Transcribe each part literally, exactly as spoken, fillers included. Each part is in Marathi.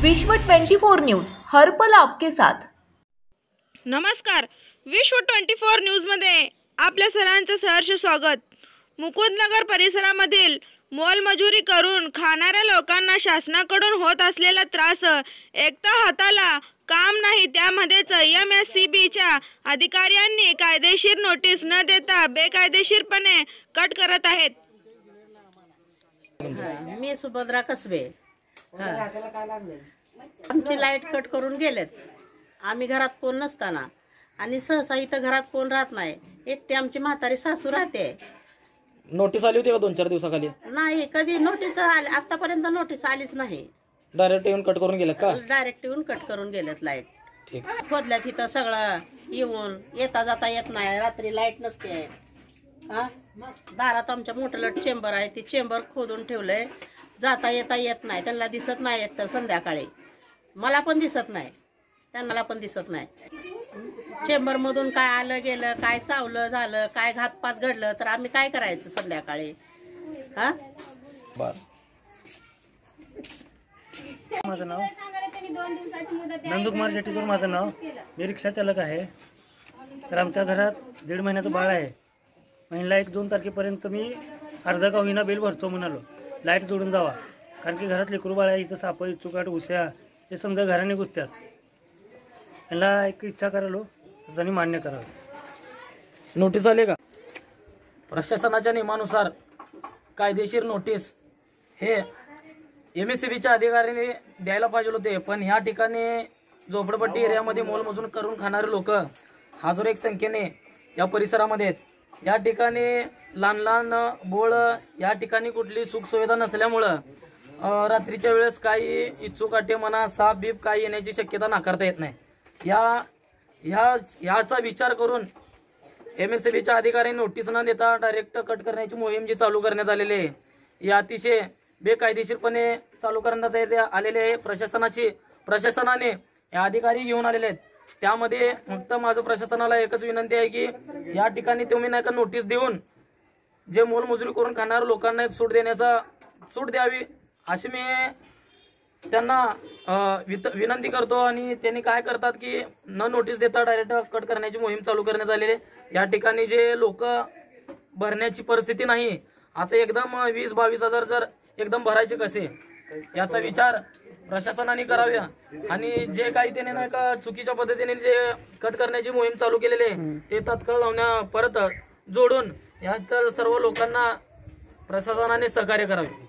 विश्व चोवीस न्यूज हर पल आपके साथ। नमस्कार, विश्व चोवीस न्यूज मध्ये आपल्या सर्वांचं सहर्ष स्वागत। मुकुंदनगर परिसरामधील मोलमजुरी करून खाणाऱ्या लोकांना शासनाकडून होत असलेला त्रास, एकता हाताला काम नाही त्यामध्येच एम एस सी बीच्या अधिकाऱ्यांनी कायदेशीर नोटीस न देता बेकायदेशीरपणे कट करत आहेत। मी सुभद्रा कसबे, आमची लाईट कट करून गेलेत। आम्ही घरात कोण नसताना आणि सहसा इथं घरात कोण राहत नाही, एकटी आमची म्हातारी सासू राहते। नोटीस आली होती का दोन चार दिवसाखाली? नाही, कधी नोटीस आली आतापर्यंत नोटीस आलीच नाही। डायरेक्ट येऊन कट करून गेले का? डायरेक्ट येऊन कट करून गेलेत लाईट। ठीक, खोदल्यात इथं सगळं येऊन येता जाता येत नाही, रात्री लाईट नसते। हा, दारात आमच्या मोठं चेंबर आहे, ती चेंबर खोदून ठेवलंय, जाता येता येत नाही, त्यांना दिसत नाही। एक तर संध्याकाळी मला पण दिसत नाही, त्यांना पण दिसत नाही। चेंबर मधून काय आलं गेलं, काय चावलं झालं, काय घातपात घडलं तर आम्ही काय करायचं संध्याकाळी? हा, बस। माझं नाव नंदकुमार जेटीकर, माझं नाव। मी रिक्षा चालक आहे। तर आमच्या घरात दीड महिन्याचं बाळ आहे। महिन्याला एक दोन तारखेपर्यंत मी अर्धा का होईना बिल भरतो म्हणालो, लाईट जोडून जावा, कारण की घरात लेकरू बाळ आहे, इथं साप चुकाट उश्या हे समजा घराने घुसतात। यांना एक इच्छा करालो तर त्यांनी मान्य करावं। नोटीस आले का? प्रशासनाच्या नियमानुसार कायदेशीर नोटीस हे एम एस सी बीच्या अधिकाऱ्यांनी द्यायला पाहिजे होते, पण ह्या ठिकाणी झोपडपट्टी एरियामध्ये मोलमजूर करून खाणारे लोक हजारो एक संख्येने या परिसरामध्ये आहेत। या ठिकाणी लहान लहान बोळ, या ठिकाणी कुठली सुखसुविधा नसल्यामुळं रात्रीच्या वेळेस काही इच्छुक काटे म्हणा साप बीप काही येण्याची शक्यता नाकारता येत नाही। या ह्या ह्याचा विचार करून एम एस सी बीच्या अधिकाऱ्यांनी नोटीस न देता डायरेक्ट कट करण्याची मोहीम जी चालू करण्यात आलेली आहे, ही अतिशय बेकायदेशीरपणे चालू करण्यात आलेले आहे। प्रशासनाची प्रशासनाने हे अधिकारी घेऊन आलेले आहेत। त्यामध्ये फक्त माझं प्रशासनाला एकच विनंती आहे की या ठिकाणी तुम्ही नाही का नोटीस देऊन जे मोलमजुरी करून खाणाऱ्या लोकांना एक सूट देण्याचा सूट द्यावी अशी मी त्यांना विनंती करतो। आणि त्यांनी काय करतात की न नोटीस देता डायरेक्ट कट करण्याची मोहीम चालू करण्यात आलेली आहे। या ठिकाणी जे लोक भरण्याची परिस्थिती नाही, आता एकदम वीस बावीस हजार जर एकदम भरायचे कसे, याचा विचार प्रशासनाने करावा। आणि जे काही त्याने नाही का चुकीच्या पद्धतीने जे कट करण्याची मोहीम चालू केलेली आहे ते तात्काळ लावण्या परत जोडून यात सर्व लोकांना प्रशासनाने सहकार्य करावे।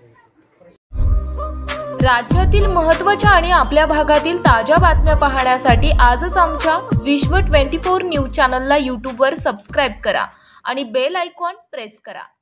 राज्यातील महत्त्वाच्या आणि आपल्या भागातील ताज्या बातम्या पाहण्यासाठी आजच आमच्या विश्व चोवीस न्यूज चॅनलला यूट्यूबवर सबस्क्राईब करा आणि बेल आयकॉन प्रेस करा।